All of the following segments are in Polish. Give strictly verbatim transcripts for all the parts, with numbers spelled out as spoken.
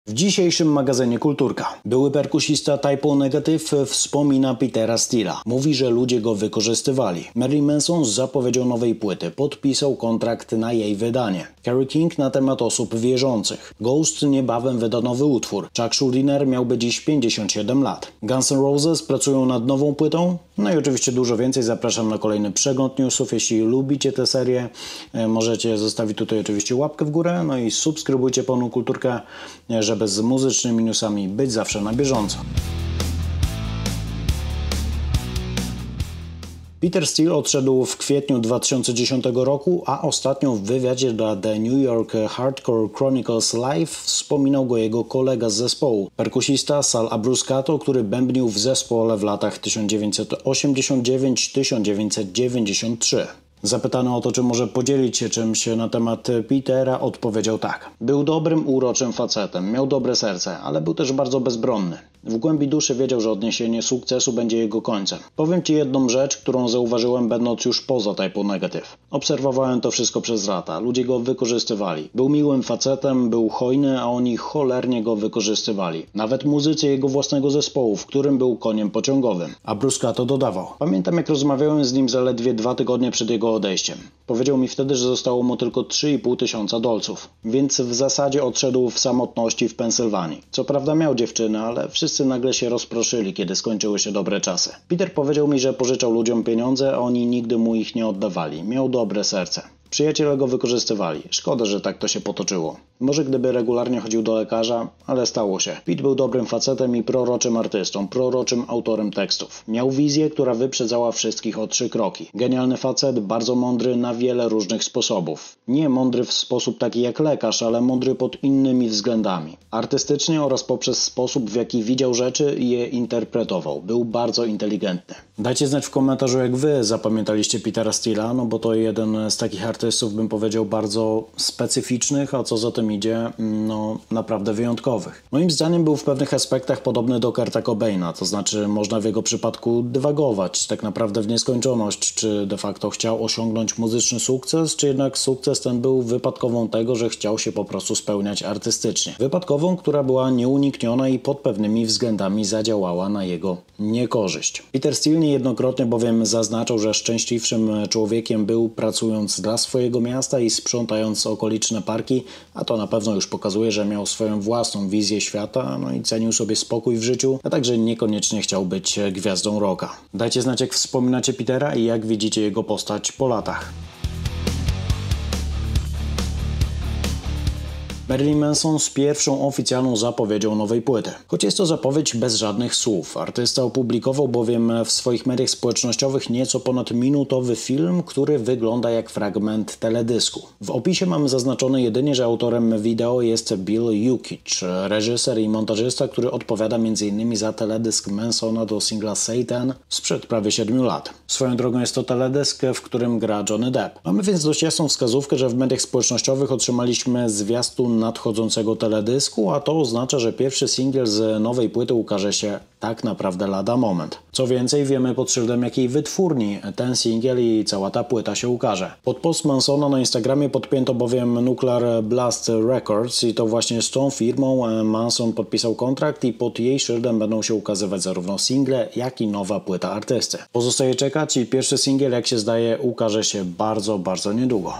W dzisiejszym magazynie Kulturka były perkusista Type O Negative wspomina Petera Steela. Mówi, że ludzie go wykorzystywali. Marilyn Manson z zapowiedzią nowej płyty podpisał kontrakt na jej wydanie. Kerry King na temat osób wierzących. Ghost niebawem wyda nowy utwór. Chuck Schuldiner miałby dziś pięćdziesiąt siedem lat. Guns N' Roses pracują nad nową płytą. No i oczywiście dużo więcej. Zapraszam na kolejny przegląd newsów. Jeśli lubicie tę serię, możecie zostawić tutaj oczywiście łapkę w górę. No i subskrybujcie pełną Kulturkę, żeby z muzycznymi newsami być zawsze na bieżąco. Peter Steele odszedł w kwietniu dwa tysiące dziesiątego roku, a ostatnio w wywiadzie dla The New York Hardcore Chronicles Live wspominał go jego kolega z zespołu, perkusista Sal Abruscato, który bębnił w zespole w latach tysiąc dziewięćset osiemdziesiąt dziewięć do tysiąc dziewięćset dziewięćdziesiąt trzy. Zapytany o to, czy może podzielić się czymś na temat Petera, odpowiedział tak. Był dobrym, uroczym facetem, miał dobre serce, ale był też bardzo bezbronny. W głębi duszy wiedział, że odniesienie sukcesu będzie jego końcem. Powiem Ci jedną rzecz, którą zauważyłem będąc już poza Type O Negative. Obserwowałem to wszystko przez lata. Ludzie go wykorzystywali. Był miłym facetem, był hojny, a oni cholernie go wykorzystywali. Nawet muzycy jego własnego zespołu, w którym był koniem pociągowym. A Bruscato dodawał. Pamiętam, jak rozmawiałem z nim zaledwie dwa tygodnie przed jego odejściem. Powiedział mi wtedy, że zostało mu tylko trzy i pół tysiąca dolców. Więc w zasadzie odszedł w samotności w Pensylwanii. Co prawda miał dziewczynę, ale wszyscy Wszyscy nagle się rozproszyli, kiedy skończyły się dobre czasy. Peter powiedział mi, że pożyczał ludziom pieniądze, a oni nigdy mu ich nie oddawali. Miał dobre serce. Przyjaciele go wykorzystywali. Szkoda, że tak to się potoczyło. Może gdyby regularnie chodził do lekarza, ale stało się. Pete był dobrym facetem i proroczym artystą, proroczym autorem tekstów. Miał wizję, która wyprzedzała wszystkich o trzy kroki. Genialny facet, bardzo mądry na wiele różnych sposobów. Nie mądry w sposób taki jak lekarz, ale mądry pod innymi względami. Artystycznie oraz poprzez sposób, w jaki widział rzeczy i je interpretował. Był bardzo inteligentny. Dajcie znać w komentarzu, jak wy zapamiętaliście Petera Steela, no bo to jeden z takich artystów, bym powiedział, bardzo specyficznych, a co za tym idzie, no naprawdę wyjątkowych. Moim zdaniem był w pewnych aspektach podobny do Kurta Cobaina, to znaczy można w jego przypadku dywagować tak naprawdę w nieskończoność, czy de facto chciał osiągnąć muzyczny sukces, czy jednak sukces ten był wypadkową tego, że chciał się po prostu spełniać artystycznie. Wypadkową, która była nieunikniona i pod pewnymi względami zadziałała na jego niekorzyść. Peter Steele niejednokrotnie bowiem zaznaczał, że szczęśliwszym człowiekiem był pracując dla swojego miasta i sprzątając okoliczne parki, a to na pewno już pokazuje, że miał swoją własną wizję świata, no i cenił sobie spokój w życiu, a także niekoniecznie chciał być gwiazdą rocka. Dajcie znać, jak wspominacie Petera i jak widzicie jego postać po latach. Marilyn Manson z pierwszą oficjalną zapowiedzią nowej płyty. Choć jest to zapowiedź bez żadnych słów. Artysta opublikował bowiem w swoich mediach społecznościowych nieco ponad minutowy film, który wygląda jak fragment teledysku. W opisie mamy zaznaczone jedynie, że autorem wideo jest Bill Yukich, reżyser i montażysta, który odpowiada między innymi za teledysk Mansona do singla Satan sprzed prawie siedmiu lat. Swoją drogą jest to teledysk, w którym gra Johnny Depp. Mamy więc dość jasną wskazówkę, że w mediach społecznościowych otrzymaliśmy zwiastun nadchodzącego teledysku, a to oznacza, że pierwszy singiel z nowej płyty ukaże się tak naprawdę lada moment. Co więcej, wiemy pod szyldem jakiej wytwórni ten singiel i cała ta płyta się ukaże. Pod post Mansona na Instagramie podpięto bowiem Nuclear Blast Records i to właśnie z tą firmą Manson podpisał kontrakt i pod jej szyldem będą się ukazywać zarówno single, jak i nowa płyta artysty. Pozostaje czekać i pierwszy singiel, jak się zdaje, ukaże się bardzo, bardzo niedługo.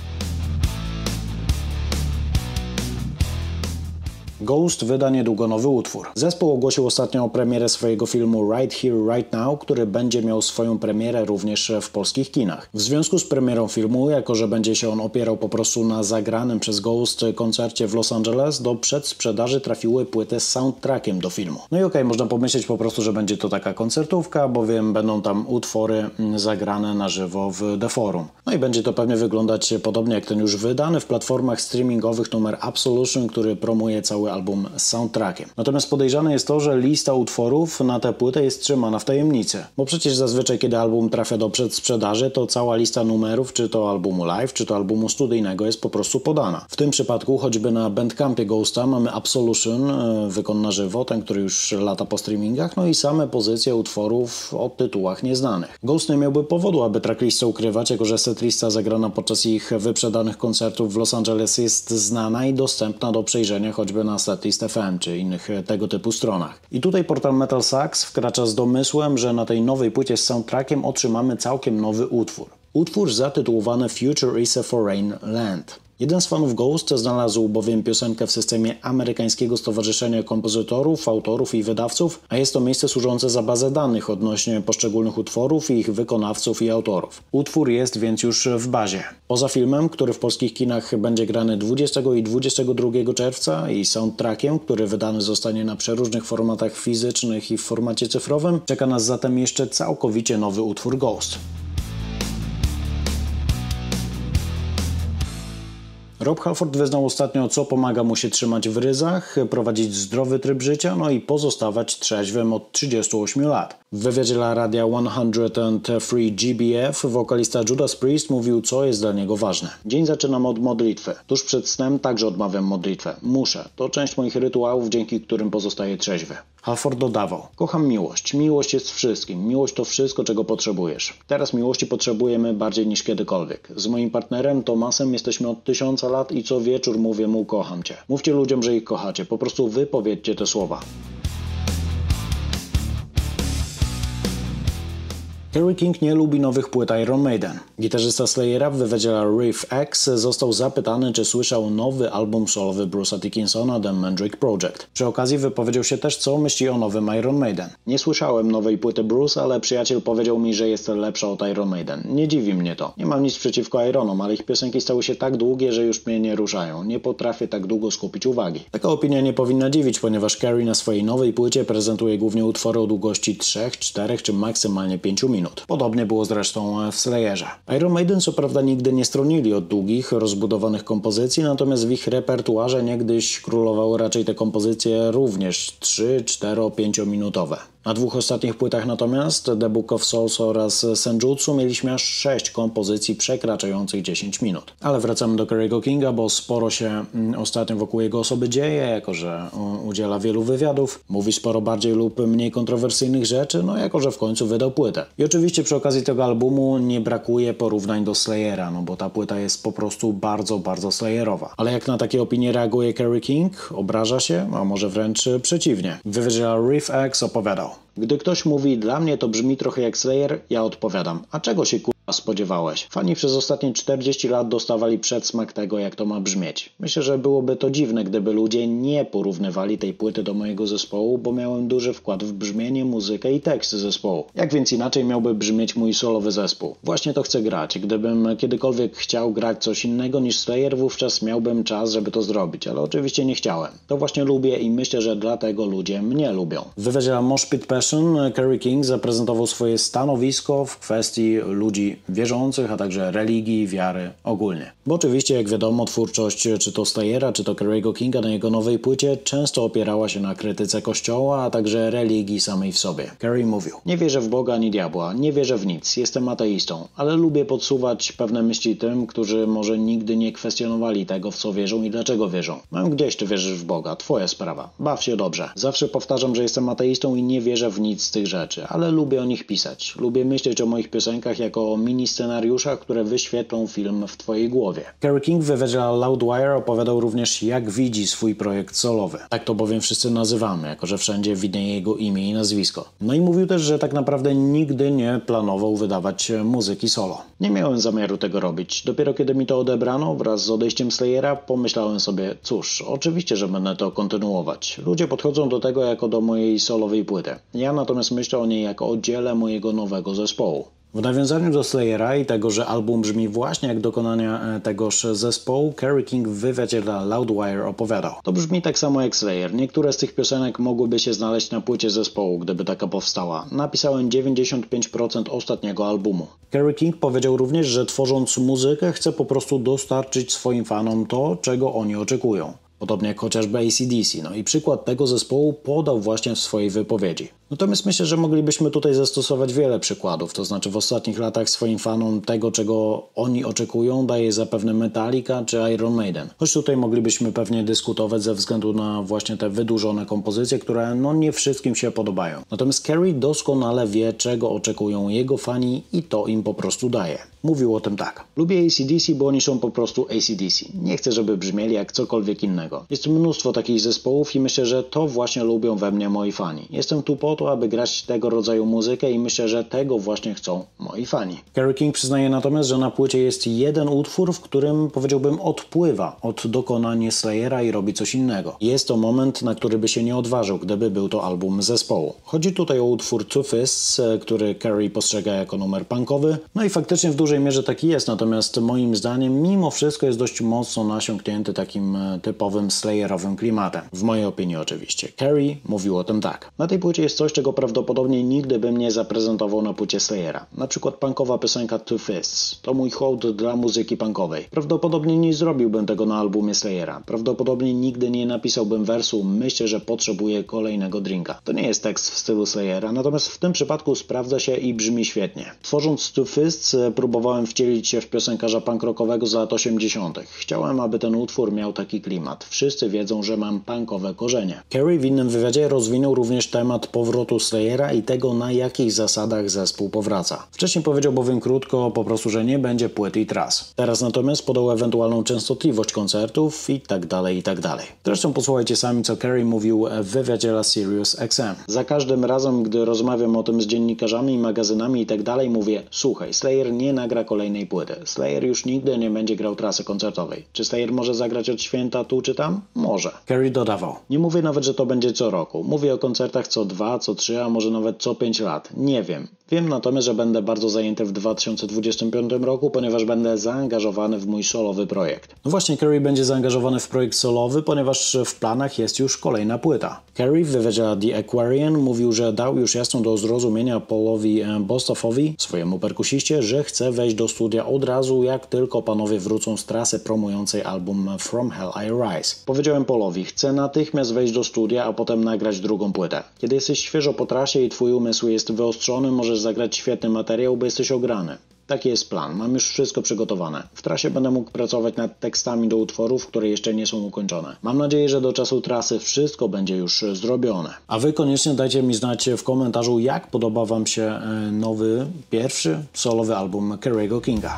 Ghost wyda niedługo nowy utwór. Zespół ogłosił ostatnio premierę swojego filmu Right Here, Right Now, który będzie miał swoją premierę również w polskich kinach. W związku z premierą filmu, jako że będzie się on opierał po prostu na zagranym przez Ghost koncercie w Los Angeles, do przedsprzedaży trafiły płyty z soundtrackiem do filmu. No i okej, okay, można pomyśleć po prostu, że będzie to taka koncertówka, bowiem będą tam utwory zagrane na żywo w The Forum. No i będzie to pewnie wyglądać podobnie jak ten już wydany w platformach streamingowych numer Absolution, który promuje cały album z soundtrackiem. Natomiast podejrzane jest to, że lista utworów na tę płytę jest trzymana w tajemnicy. Bo przecież zazwyczaj, kiedy album trafia do przedsprzedaży, to cała lista numerów, czy to albumu live, czy to albumu studyjnego jest po prostu podana. W tym przypadku, choćby na Bandcampie Ghosta mamy Absolution, wykon na żywo, ten, który już lata po streamingach, no i same pozycje utworów o tytułach nieznanych. Ghost nie miałby powodu, aby tracklistę ukrywać, jako że setlista zagrana podczas ich wyprzedanych koncertów w Los Angeles jest znana i dostępna do przejrzenia choćby na Setlist kropka F M czy innych tego typu stronach. I tutaj portal Metal Sucks wkracza z domysłem, że na tej nowej płycie z soundtrackiem otrzymamy całkiem nowy utwór. Utwór zatytułowany Future is a Foreign Land. Jeden z fanów Ghost znalazł bowiem piosenkę w systemie amerykańskiego Stowarzyszenia Kompozytorów, Autorów i Wydawców, a jest to miejsce służące za bazę danych odnośnie poszczególnych utworów, ich wykonawców i autorów. Utwór jest więc już w bazie. Poza filmem, który w polskich kinach będzie grany dwudziestego i dwudziestego drugiego czerwca i soundtrackiem, który wydany zostanie na przeróżnych formatach fizycznych i w formacie cyfrowym, czeka nas zatem jeszcze całkowicie nowy utwór Ghost. Rob Halford wyznał ostatnio, co pomaga mu się trzymać w ryzach, prowadzić zdrowy tryb życia, no i pozostawać trzeźwym od trzydziestu ośmiu lat. W wywiadzie dla radia sto trzy G B F wokalista Judas Priest mówił, co jest dla niego ważne. Dzień zaczynam od modlitwy. Tuż przed snem także odmawiam modlitwę. Muszę. To część moich rytuałów, dzięki którym pozostaję trzeźwy. Halford dodawał: kocham miłość. Miłość jest wszystkim. Miłość to wszystko, czego potrzebujesz. Teraz miłości potrzebujemy bardziej niż kiedykolwiek. Z moim partnerem Tomasem jesteśmy od tysiąca lat i co wieczór mówię mu: kocham cię. Mówcie ludziom, że ich kochacie. Po prostu wypowiedzcie te słowa. Kerry King nie lubi nowych płyt Iron Maiden. Gitarzysta Slayera w wywiadzie dla Riff X został zapytany, czy słyszał nowy album solowy Bruce'a Dickinsona The Mandrake Project. Przy okazji wypowiedział się też, co myśli o nowym Iron Maiden. Nie słyszałem nowej płyty Bruce'a, ale przyjaciel powiedział mi, że jest lepsza od Iron Maiden. Nie dziwi mnie to. Nie mam nic przeciwko Ironom, ale ich piosenki stały się tak długie, że już mnie nie ruszają. Nie potrafię tak długo skupić uwagi. Taka opinia nie powinna dziwić, ponieważ Kerry na swojej nowej płycie prezentuje głównie utwory o długości trzech, czterech czy maksymalnie pięciu minut. Podobnie było zresztą w Slayerze. Iron Maiden co prawda nigdy nie stronili od długich, rozbudowanych kompozycji, natomiast w ich repertuarze niegdyś królowały raczej te kompozycje również trzy, cztero, pięciominutowe. Na dwóch ostatnich płytach natomiast, The Book of Souls oraz Senjutsu, mieliśmy aż sześć kompozycji przekraczających dziesięć minut. Ale wracamy do Kerry'ego Kinga, bo sporo się ostatnio wokół jego osoby dzieje, jako że udziela wielu wywiadów, mówi sporo bardziej lub mniej kontrowersyjnych rzeczy, no jako że w końcu wydał płytę. I oczywiście przy okazji tego albumu nie brakuje porównań do Slayera, no bo ta płyta jest po prostu bardzo, bardzo Slayerowa. Ale jak na takie opinie reaguje Kerry King? Obraża się? A może wręcz przeciwnie. W wywiadzie dla Riff X opowiadał: gdy ktoś mówi, dla mnie to brzmi trochę jak Slayer, ja odpowiadam: a czego się kurwa spodziewałeś? Fani przez ostatnie czterdzieści lat dostawali przedsmak tego, jak to ma brzmieć. Myślę, że byłoby to dziwne, gdyby ludzie nie porównywali tej płyty do mojego zespołu, bo miałem duży wkład w brzmienie, muzykę i teksty zespołu. Jak więc inaczej miałby brzmieć mój solowy zespół? Właśnie to chcę grać. Gdybym kiedykolwiek chciał grać coś innego niż Slayer, wówczas miałbym czas, żeby to zrobić, ale oczywiście nie chciałem. To właśnie lubię i myślę, że dlatego ludzie mnie lubią. W wywiadzie dla Mosh Pit Passion Kerry King zaprezentował swoje stanowisko w kwestii ludzi wierzących, a także religii, wiary ogólnie. Bo oczywiście, jak wiadomo, twórczość czy to Slayera, czy to Kerry'ego Kinga na jego nowej płycie często opierała się na krytyce kościoła, a także religii samej w sobie. Kerry mówił: nie wierzę w Boga ani diabła, nie wierzę w nic, jestem ateistą, ale lubię podsuwać pewne myśli tym, którzy może nigdy nie kwestionowali tego, w co wierzą i dlaczego wierzą. No gdzieś ty wierzysz w Boga, twoja sprawa, baw się dobrze. Zawsze powtarzam, że jestem ateistą i nie wierzę w nic z tych rzeczy, ale lubię o nich pisać. Lubię myśleć o moich piosenkach jako o mini scenariuszach, które wyświetlą film w twojej głowie. Kerry King w wywiadzie dla Loudwire opowiadał również, jak widzi swój projekt solowy. Tak to bowiem wszyscy nazywamy, jako że wszędzie widnieje jego imię i nazwisko. No i mówił też, że tak naprawdę nigdy nie planował wydawać muzyki solo. Nie miałem zamiaru tego robić. Dopiero kiedy mi to odebrano wraz z odejściem Slayera, pomyślałem sobie: cóż, oczywiście, że będę to kontynuować. Ludzie podchodzą do tego jako do mojej solowej płyty. Ja natomiast myślę o niej jako o dziele mojego nowego zespołu. W nawiązaniu do Slayera i tego, że album brzmi właśnie jak dokonania tegoż zespołu, Kerry King w wywiadzie dla Loudwire opowiadał: to brzmi tak samo jak Slayer. Niektóre z tych piosenek mogłyby się znaleźć na płycie zespołu, gdyby taka powstała. Napisałem dziewięćdziesiąt pięć procent ostatniego albumu. Kerry King powiedział również, że tworząc muzykę chce po prostu dostarczyć swoim fanom to, czego oni oczekują. Podobnie jak chociażby A C D C. No i przykład tego zespołu podał właśnie w swojej wypowiedzi. Natomiast myślę, że moglibyśmy tutaj zastosować wiele przykładów, to znaczy w ostatnich latach swoim fanom tego, czego oni oczekują, daje zapewne Metallica czy Iron Maiden. Choć tutaj moglibyśmy pewnie dyskutować ze względu na właśnie te wydłużone kompozycje, które no nie wszystkim się podobają. Natomiast Carey doskonale wie, czego oczekują jego fani i to im po prostu daje. Mówił o tym tak. Lubię A C D C, bo oni są po prostu A C D C. Nie chcę, żeby brzmieli jak cokolwiek innego. Jest mnóstwo takich zespołów i myślę, że to właśnie lubią we mnie moi fani. Jestem tu po to, aby grać tego rodzaju muzykę i myślę, że tego właśnie chcą moi fani. Kerry King przyznaje natomiast, że na płycie jest jeden utwór, w którym powiedziałbym odpływa od dokonań Slayera i robi coś innego. Jest to moment, na który by się nie odważył, gdyby był to album zespołu. Chodzi tutaj o utwór Two Fists, który Kerry postrzega jako numer punkowy. No i faktycznie w dużej mierze taki jest, natomiast moim zdaniem mimo wszystko jest dość mocno nasiąknięty takim typowym Slayerowym klimatem. W mojej opinii oczywiście. Kerry mówił o tym tak. Na tej płycie jest coś, czego prawdopodobnie nigdy bym nie zaprezentował na płycie Slayera. Na przykład punkowa piosenka Two Fists. To mój hołd dla muzyki punkowej. Prawdopodobnie nie zrobiłbym tego na albumie Slayera. Prawdopodobnie nigdy nie napisałbym wersu myślę, że potrzebuję kolejnego drinka. To nie jest tekst w stylu Slayera, natomiast w tym przypadku sprawdza się i brzmi świetnie. Tworząc Two Fists próbowałem wcielić się w piosenkarza punk rockowego z lat osiemdziesiątych. Chciałem, aby ten utwór miał taki klimat. Wszyscy wiedzą, że mam punkowe korzenie. Kerry w innym wywiadzie rozwinął również temat powrotu Slayera i tego, na jakich zasadach zespół powraca. Wcześniej powiedział bowiem krótko po prostu, że nie będzie płyt i tras. Teraz natomiast podał ewentualną częstotliwość koncertów i tak dalej, i tak dalej. Zresztą posłuchajcie sami, co Kerry mówił w wywiadzie dla Sirius X M. Za każdym razem, gdy rozmawiam o tym z dziennikarzami, magazynami i tak dalej, mówię: słuchaj, Slayer nie nagra kolejnej płyty. Slayer już nigdy nie będzie grał trasy koncertowej. Czy Slayer może zagrać od święta tu czy tam? Może. Kerry dodawał: nie mówię nawet, że to będzie co roku. Mówię o koncertach co dwa, co trzy, a może nawet co pięć lat. Nie wiem. Wiem natomiast, że będę bardzo zajęty w dwa tysiące dwudziestym piątym roku, ponieważ będę zaangażowany w mój solowy projekt. No właśnie, Kerry będzie zaangażowany w projekt solowy, ponieważ w planach jest już kolejna płyta. Kerry w wywiadzie The Aquarian mówił, że dał już jasno do zrozumienia Paulowi Bostaphowi, swojemu perkusiście, że chce wejść do studia od razu, jak tylko panowie wrócą z trasy promującej album From Hell I Rise. Powiedziałem Paulowi: chcę natychmiast wejść do studia, a potem nagrać drugą płytę. Kiedy jesteś świeżo po trasie i twój umysł jest wyostrzony, możesz zagrać świetny materiał, bo jesteś ograny. Taki jest plan. Mam już wszystko przygotowane. W trasie będę mógł pracować nad tekstami do utworów, które jeszcze nie są ukończone. Mam nadzieję, że do czasu trasy wszystko będzie już zrobione. A wy koniecznie dajcie mi znać w komentarzu, jak podoba wam się nowy, pierwszy solowy album Kerry'ego Kinga.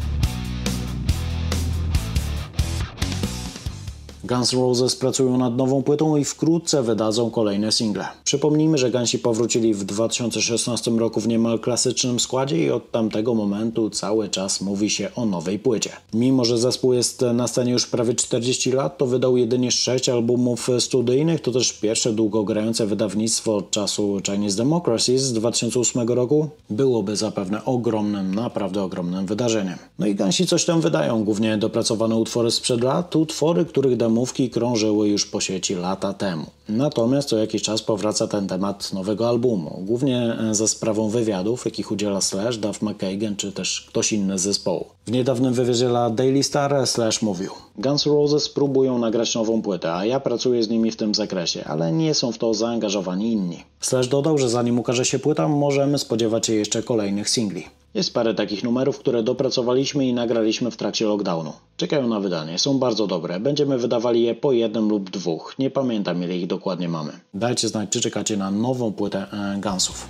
Guns N' Roses pracują nad nową płytą i wkrótce wydadzą kolejne single. Przypomnijmy, że Gansi powrócili w dwa tysiące szesnastym roku w niemal klasycznym składzie i od tamtego momentu cały czas mówi się o nowej płycie. Mimo że zespół jest na scenie już prawie czterdzieści lat, to wydał jedynie sześć albumów studyjnych, to też pierwsze długogrające wydawnictwo od czasu Chinese Democracy z dwa tysiące ósmego roku. Byłoby zapewne ogromnym, naprawdę ogromnym wydarzeniem. No i Gansi coś tam wydają, głównie dopracowane utwory sprzed lat, utwory, których demo Mówki krążyły już po sieci lata temu. Natomiast co jakiś czas powraca ten temat nowego albumu, głównie za sprawą wywiadów, jakich udziela Slash, Duff McKagan czy też ktoś inny z zespołu. W niedawnym wywiadzie dla Daily Star Slash mówił: Guns N' Roses próbują nagrać nową płytę, a ja pracuję z nimi w tym zakresie, ale nie są w to zaangażowani inni. Slash dodał, że zanim ukaże się płyta, możemy spodziewać się jeszcze kolejnych singli. Jest parę takich numerów, które dopracowaliśmy i nagraliśmy w trakcie lockdownu. Czekają na wydanie, są bardzo dobre. Będziemy wydawali je po jednym lub dwóch. Nie pamiętam, ile ich dokładnie mamy. Dajcie znać, czy czekacie na nową płytę e, Gunsów.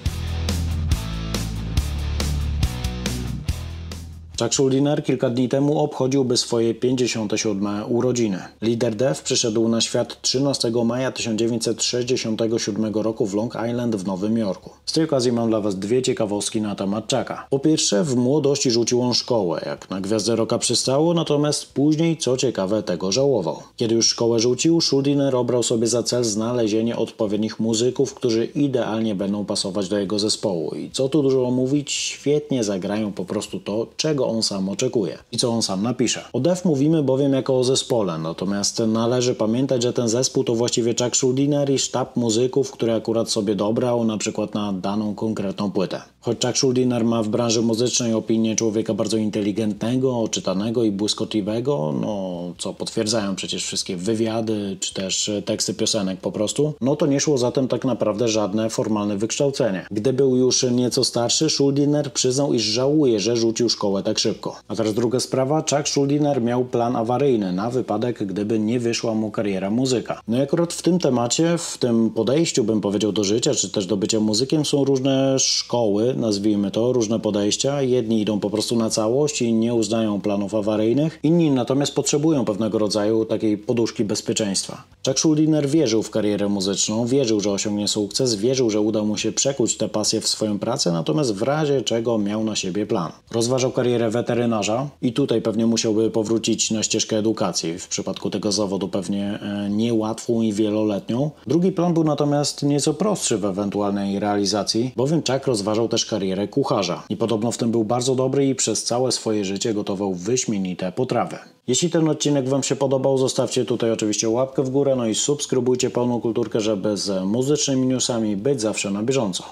Chuck Schuldiner kilka dni temu obchodziłby swoje pięćdziesiąte siódme urodziny. Lider Death przyszedł na świat trzynastego maja tysiąc dziewięćset sześćdziesiątego siódmego roku w Long Island w Nowym Jorku. Z tej okazji mam dla was dwie ciekawostki na temat Chucka. Po pierwsze, w młodości rzucił on szkołę, jak na gwiazdę rocka przystało, natomiast później, co ciekawe, tego żałował. Kiedy już szkołę rzucił, Schuldiner obrał sobie za cel znalezienie odpowiednich muzyków, którzy idealnie będą pasować do jego zespołu. I co tu dużo mówić, świetnie zagrają po prostu to, czego on sam oczekuje i co on sam napisze. O Death mówimy bowiem jako o zespole, natomiast należy pamiętać, że ten zespół to właściwie Chuck Schuldiner i sztab muzyków, który akurat sobie dobrał na przykład na daną konkretną płytę. Choć Chuck Schuldiner ma w branży muzycznej opinię człowieka bardzo inteligentnego, oczytanego i błyskotliwego, no co potwierdzają przecież wszystkie wywiady, czy też teksty piosenek po prostu, no to nie szło zatem tak naprawdę żadne formalne wykształcenie. Gdy był już nieco starszy, Schuldiner przyznał, iż żałuje, że rzucił szkołę tak szybko. A teraz druga sprawa, Chuck Schuldiner miał plan awaryjny na wypadek, gdyby nie wyszła mu kariera muzyka. No i akurat w tym temacie, w tym podejściu, bym powiedział, do życia, czy też do bycia muzykiem są różne szkoły, nazwijmy to, różne podejścia. Jedni idą po prostu na całość i nie uznają planów awaryjnych, inni natomiast potrzebują pewnego rodzaju takiej poduszki bezpieczeństwa. Chuck Schuldiner wierzył w karierę muzyczną, wierzył, że osiągnie sukces, wierzył, że uda mu się przekuć tę pasję w swoją pracę, natomiast w razie czego miał na siebie plan. Rozważał karierę weterynarza i tutaj pewnie musiałby powrócić na ścieżkę edukacji, w przypadku tego zawodu pewnie e, niełatwą i wieloletnią. Drugi plan był natomiast nieco prostszy w ewentualnej realizacji, bowiem Chuck rozważał też karierę kucharza i podobno w tym był bardzo dobry i przez całe swoje życie gotował wyśmienite potrawy. Jeśli ten odcinek Wam się podobał, zostawcie tutaj oczywiście łapkę w górę, no i subskrybujcie Pełną Kulturkę, żeby z muzycznymi newsami być zawsze na bieżąco.